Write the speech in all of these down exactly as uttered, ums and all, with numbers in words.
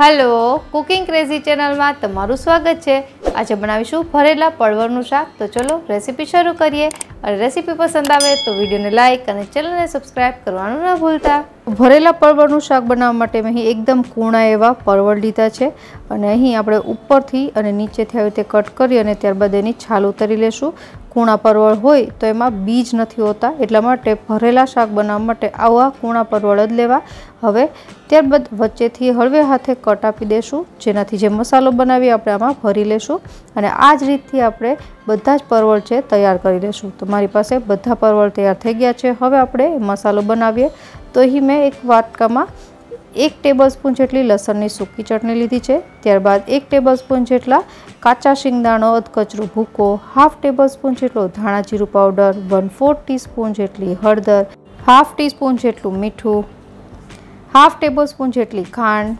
Hello cooking crazy channel में तमारू स्वागत है। आज बनावीशुं भरेला परवरनुं शाक। तो चलो रेसिपी शुरू करिए और रेसिपी पसंद आवे तो वीडियो ने लाइक और चैनल ने सब्सक्राइब करवानुं न भूलता। भरेला परवरनुं शाक बनाववा माटे मैं एकदम कूणा एवा परवळ लीधा छे अने अहीं आपणे उपरथी अने नीचेथी आवी रीते कट करी अने त्यारबाद एनी छाल उतारी लेशुं। कूणा परवळ होय तो एमां बीज नथी होता એટલા માટે भरेला शाक बनाववा माटे आवा कूणा परवळ ज लेवा। हवे त्यारबाद वच्चेथी हळवे हाथे कट आपी देशुं जेनाथी जे मसालो बनावी आपणे आमां भरी लेशुं अने आ ज रीतथी आपणे बधा ज परवळ छे तैयार करी लेशुं। तो मारी पासे बधा परवळ तैयार थई गया छे। हवे आपणे मसालो बनावीए। तो अहीं मैं एक वाटकामां एक टेबलस्पून जेटली लसणनी सूकी चटणी लीधी छे। त्यारबाद एक टेबलस्पून जेटला काचा शिंगदाणो अधकचरो भूको, हाफ टेबलस्पून जेटलो धाणा जीरु पाउडर, वन फोर्थ टीस्पून जेटली हळदर, हाफ टीस्पून जेटलुं मीठुं, हाफ टेबलस्पून जेटली खांड,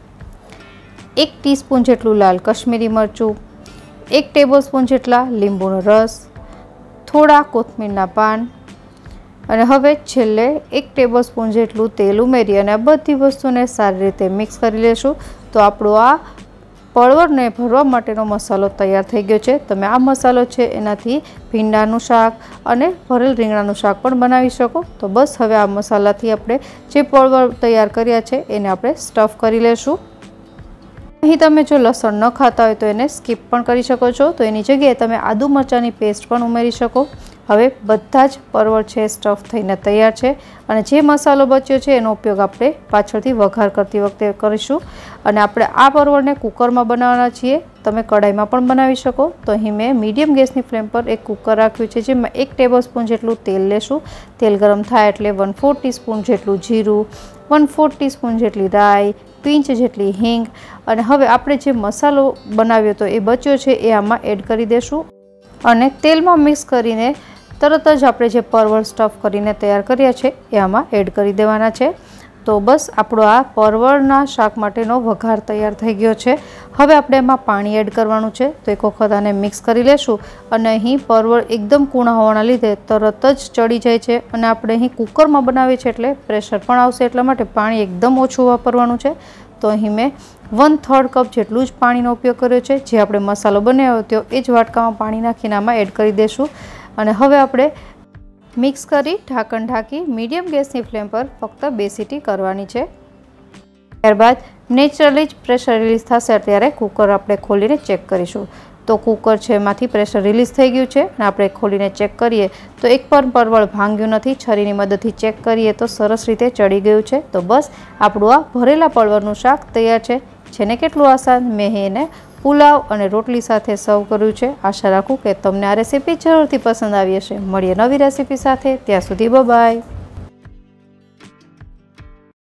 एक टीस्पून जेटलुं लाल कश्मीरी मरचुं, एक टेबलस्पून जेटला લીંબુનો रस, थोड़ा कोथमीરના पान અને હવે છેલ્લે એક ટેબલસ્પૂન જેટલું તેલ ઉમેરી અને આ બધી વસ્તુને સારી રીતે મિક્સ કરી લેશું। તો આપણો આ પરવરને ભરવા માટેનો મસાલો તૈયાર થઈ ગયો છે। તમે આ મસાલો છે એનાથી ભીંડાનું શાક અને ભરેલ રીંગણાનું શાક પણ બનાવી શકો। તો બસ હવે આ મસાલાથી આપણે જે પરવર તૈયાર કર્યા છે એને આપણે સ્ટફ કરી લેશું। અહીં તમે જો લસણ ન ખાતા હોય તો એને સ્કીપ પણ કરી શકો છો। તો એની જગ્યાએ તમે આદુ મરચાંની પેસ્ટ પણ ઉમેરી શકો। હવે બધા જ પરવળ છે સ્ટફ થઈને તૈયાર છે અને જે મસાલો બચ્યો છે એનો ઉપયોગ આપણે પાછળથી વઘાર કરતી વખતે કરીશું। અને આપણે આ પરવળને કુકરમાં બનાવવાના છીએ। તમે કડાઈમાં પણ બનાવી શકો। તો અહીં મેં મીડિયમ ગેસની ફ્લેમ પર એક કુકર રાખ્યું છે જેમાં એક ટેબલસ્પૂન જેટલું તેલ લેશું। તેલ ગરમ થાય એટલે વન ફોર્થ ટીસ્પૂન જેટલું જીરું, વન ફોર્થ ટીસ્પૂન જેટલી રાઈ, પિંચ જેટલી હિંગ અને હવે આપણે જે મસાલો બનાવ્યો તો એ બચ્યો છે એ આમાં એડ કરી દેશું અને તેલમાં મિક્સ કરીને तरत ज आपणे जे परवळ स्टफ करीने तैयार कर्या छे ए आमां एड करी देवाना छे। तो बस आपणो आ परवळना शाक माटेनो वघार तैयार थई गयो छे। हवे आपणे एमां पाणी एड करवानुं छे। तो एक वखत आने मिक्स करी लेशुं अने અહીં परवळ एकदम कूणा होवाना लीधे तरत ज चढ़ी जाय छे अने आपणे અહીં कुकरमां बनावीए छे એટલે प्रेशर पण आवशे એટલા માટે पाणी एकदम ओछुं वापरवानुं छे। तो અહીં મેં वन थर्ड कप जेटलुं ज पाणीनो उपयोग कर्यो छे। जे आपणे मसालो बनाव्यो हतो ए ज वाटकामां पाणी नाखीने आमां एड करी देशुं અને હવે આપણે મિક્સ કરી ઢાંકણ ઢાંકી મીડિયમ ગેસની ફ્લેમ પર ફક્ત બે સીટી કરવાની છે। ત્યારબાદ નેચરલી જ પ્રેશર રિલીઝ થશે ત્યારે કુકર આપણે ખોલીને ચેક કરીશું। તો કુકર છે એમાંથી પ્રેશર રિલીઝ થઈ ગયું છે અને આપણે ખોલીને ચેક કરીએ તો એક પણ પરવળ ભાંગ્યું નથી। છરીની મદદથી ચેક કરીએ તો સરસ રીતે ચડી ગયું છે। તો બસ આપણું આ ભરેલા પરવળનું શાક તૈયાર છે। છે ને કેટલું આસાન। મેં એને पुलाव और रोटली साथे सर्व कर्युं छे। आशा राखुं के तमने आ रेसिपी जरूरथी पसंद आवी हशे। मळीए नवी रेसिपी साथे, त्यां सुधी बाय बाय।